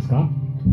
ますか？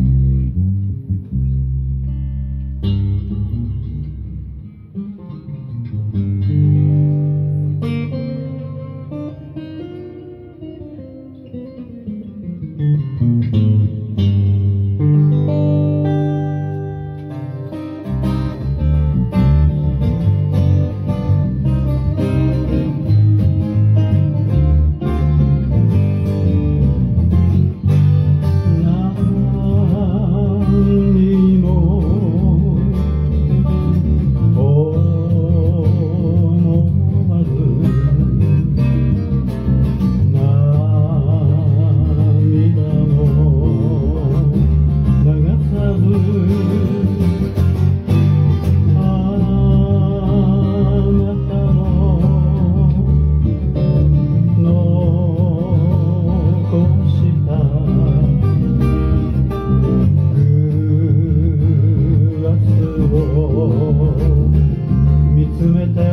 見つめて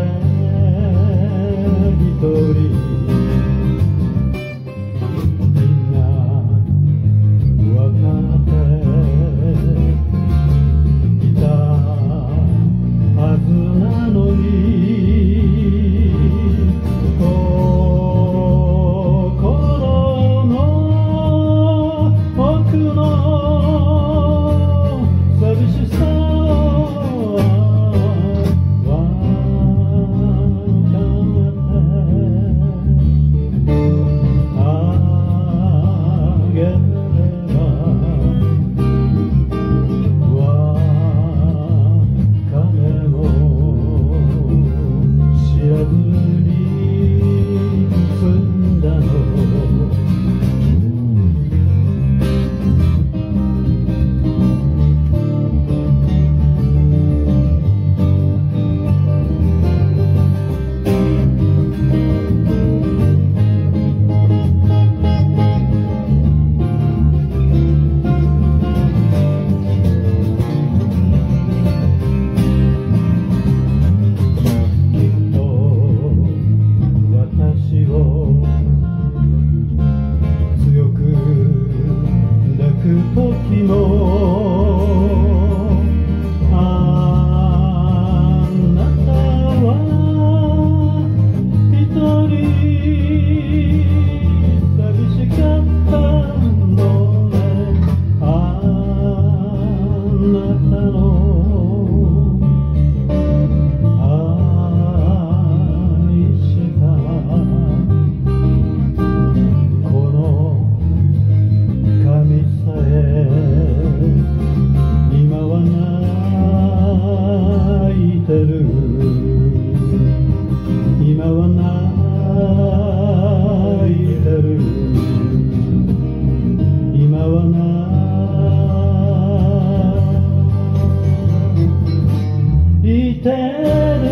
一人みんな分かっていたはずなのに心の奥の寂しさ時もあなたは一人寂しかったのねあなたの愛したこの髪さえ今は泣いてる今は泣いてる今は泣いてる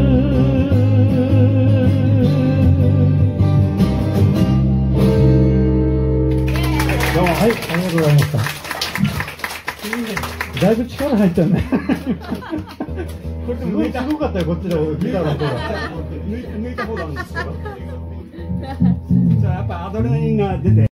どうもはい、ありがとうございました。だいぶ力入っちゃうね。これでもすごかったよ、こっちでギターの方が。抜いた方なんですけど。じゃあやっぱアドレナリンが出て。